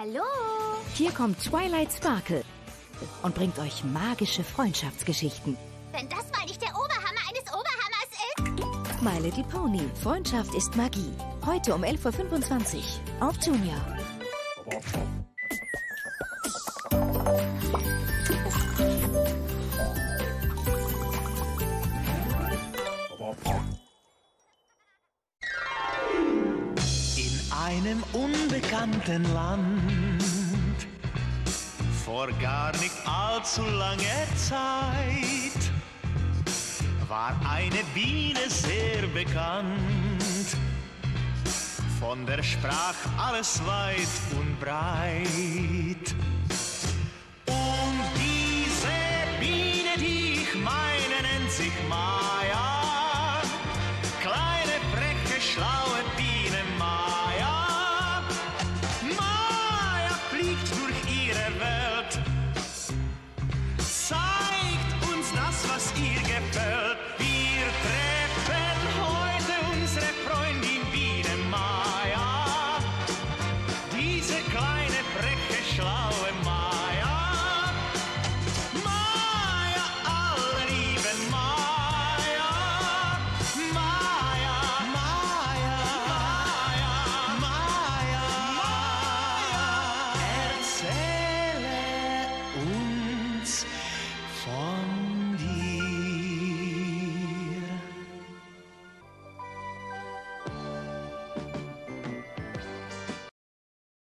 Hallo. Hier kommt Twilight Sparkle und bringt euch magische Freundschaftsgeschichten. Wenn das mal nicht der Oberhammer eines Oberhammers ist. My Little Pony. Freundschaft ist Magie. Heute um 11:25 Uhr auf Junior. In einem unbekannten Land, vor gar nicht allzu langer Zeit, war eine Biene sehr bekannt. Von der sprach alles weit und breit. Und diese Biene, die ich meine, nennt sich Maja. Kleine, freche, schlaue Biene Maja. Maja fliegt durch ihre Welt, zeigt uns das, was ihr gefällt. Wir treffen heute unsere Freundin Biene Maja. Diese kleine, freche, schlaue Maja. Maja, alle lieben Maja. Maja, Maja, Maja, Maja, Maja. Erzähle uns von